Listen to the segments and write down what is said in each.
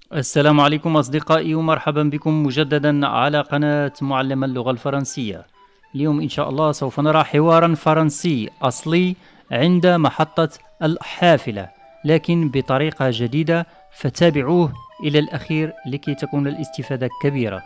السلام عليكم أصدقائي ومرحبا بكم مجددا على قناة معلم اللغة الفرنسية. اليوم إن شاء الله سوف نرى حوارا فرنسي أصلي عند محطة الحافلة، لكن بطريقة جديدة، فتابعوه إلى الأخير لكي تكون الاستفادة كبيرة.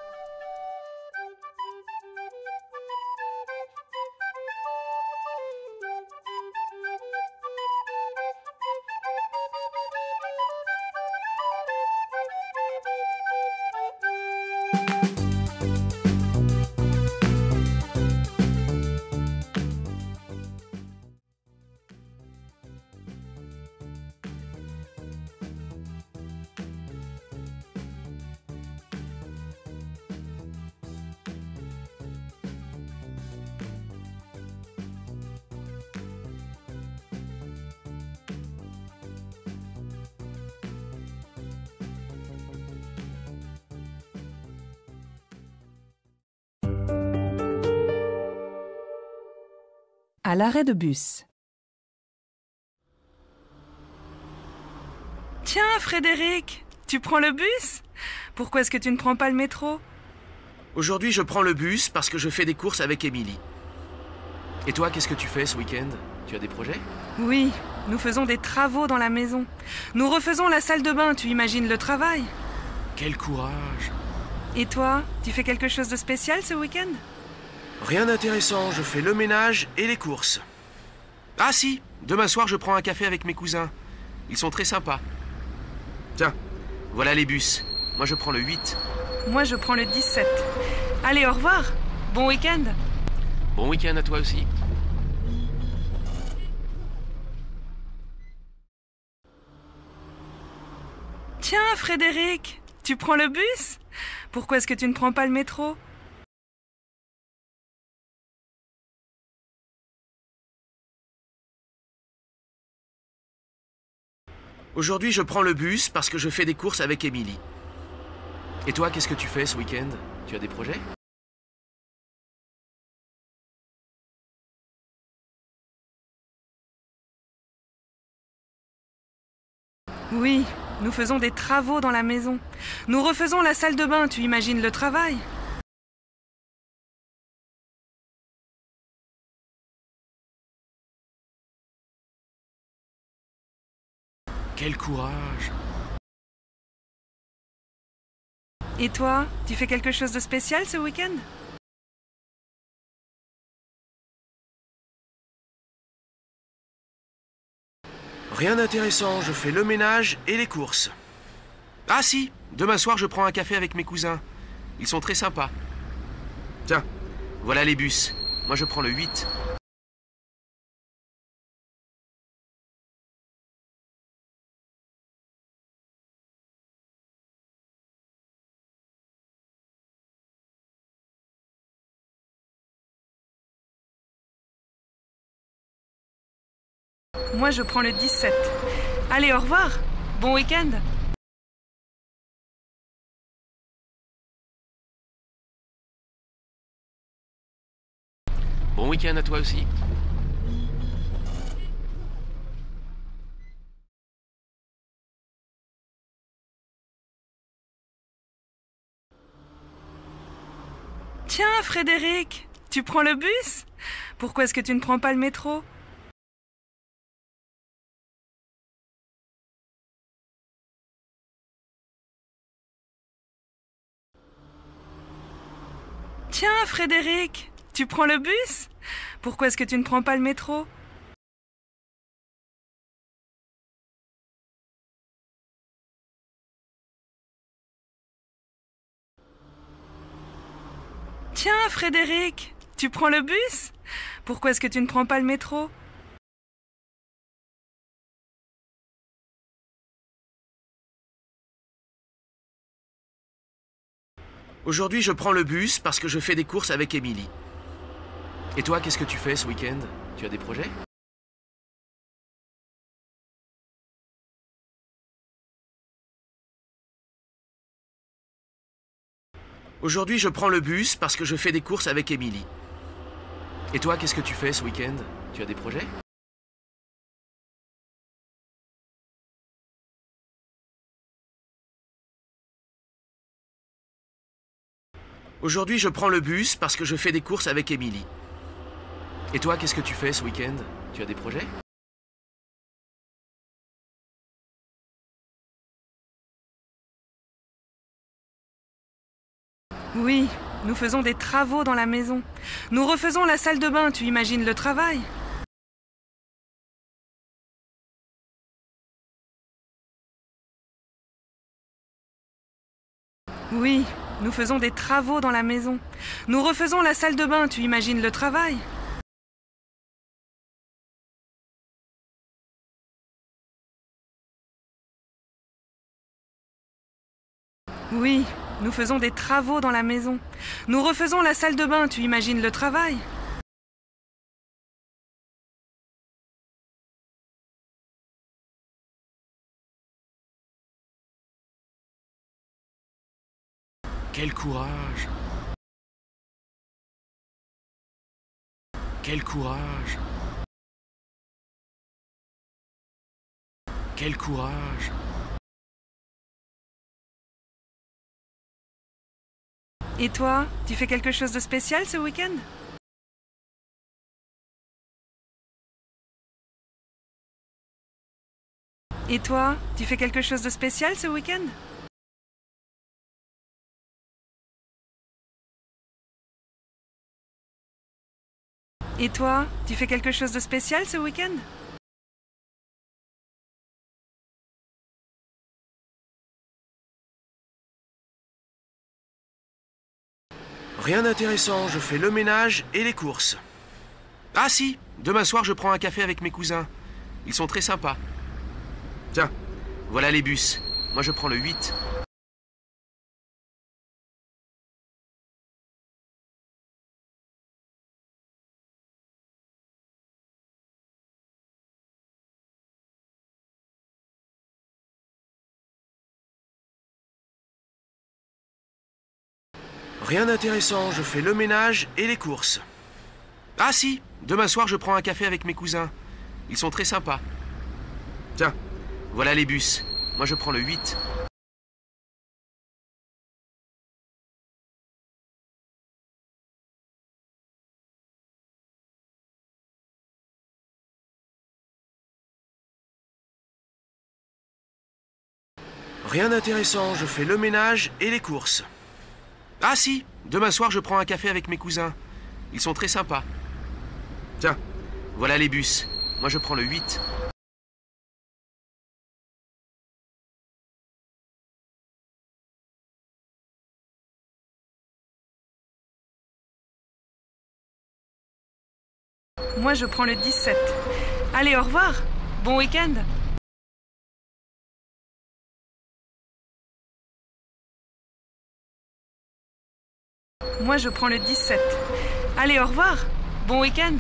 À l'arrêt de bus. Tiens, Frédéric, tu prends le bus? Pourquoi est-ce que tu ne prends pas le métro? Aujourd'hui, je prends le bus parce que je fais des courses avec Émilie. Et toi, qu'est-ce que tu fais ce week-end? Tu as des projets? Oui, nous faisons des travaux dans la maison. Nous refaisons la salle de bain, tu imagines le travail? Quel courage! Et toi, tu fais quelque chose de spécial ce week-end? Rien d'intéressant, je fais le ménage et les courses. Ah si, demain soir, je prends un café avec mes cousins. Ils sont très sympas. Tiens, voilà les bus. Moi, je prends le 8. Moi, je prends le 17. Allez, au revoir. Bon week-end. Bon week-end à toi aussi. Tiens, Frédéric, tu prends le bus? Pourquoi est-ce que tu ne prends pas le métro? Aujourd'hui, je prends le bus parce que je fais des courses avec Émilie. Et toi, qu'est-ce que tu fais ce week-end? Tu as des projets? Oui, nous faisons des travaux dans la maison. Nous refaisons la salle de bain, tu imagines le travail? Quel courage! Et toi, tu fais quelque chose de spécial ce week-end? Rien d'intéressant, je fais le ménage et les courses. Ah si, demain soir, je prends un café avec mes cousins. Ils sont très sympas. Tiens, voilà les bus. Moi, je prends le 8. Moi, je prends le 17. Allez, au revoir. Bon week-end. Bon week-end à toi aussi. Tiens, Frédéric, tu prends le bus? Pourquoi est-ce que tu ne prends pas le métro? Tiens, Frédéric, tu prends le bus? Pourquoi est-ce que tu ne prends pas le métro? Tiens, Frédéric, tu prends le bus? Pourquoi est-ce que tu ne prends pas le métro? Aujourd'hui, je prends le bus parce que je fais des courses avec Émilie. Et toi, qu'est-ce que tu fais ce week-end? Tu as des projets? Aujourd'hui, je prends le bus parce que je fais des courses avec Émilie. Et toi, qu'est-ce que tu fais ce week-end? Tu as des projets? Aujourd'hui, je prends le bus parce que je fais des courses avec Emily. Et toi, qu'est-ce que tu fais ce week-end? Tu as des projets? Oui, nous faisons des travaux dans la maison. Nous refaisons la salle de bain, tu imagines le travail? Oui, nous faisons des travaux dans la maison. Nous refaisons la salle de bain, tu imagines le travail? Oui, nous faisons des travaux dans la maison. Nous refaisons la salle de bain, tu imagines le travail? Quel courage! Quel courage! Quel courage! Et toi, tu fais quelque chose de spécial ce week-end? Et toi, tu fais quelque chose de spécial ce week-end? Et toi, tu fais quelque chose de spécial ce week-end? Rien d'intéressant, je fais le ménage et les courses. Ah si, demain soir je prends un café avec mes cousins. Ils sont très sympas. Tiens, voilà les bus. Moi je prends le 8. Rien d'intéressant, je fais le ménage et les courses. Ah si, demain soir je prends un café avec mes cousins. Ils sont très sympas. Tiens, voilà les bus. Moi je prends le 8. Rien d'intéressant, je fais le ménage et les courses. Ah si, demain soir je prends un café avec mes cousins. Ils sont très sympas. Tiens, voilà les bus. Moi je prends le 8. Moi, je prends le 17. Allez, au revoir. Bon week-end. Moi, je prends le 17. Allez, au revoir. Bon week-end.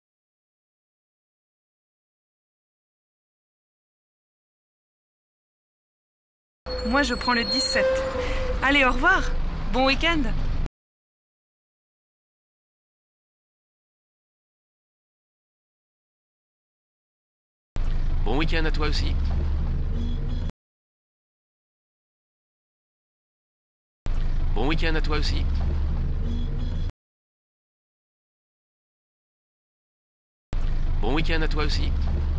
Moi, je prends le 17. Allez, au revoir. Bon week-end. Bon week-end à toi aussi. Bon week-end à toi aussi. Bon week-end à toi aussi.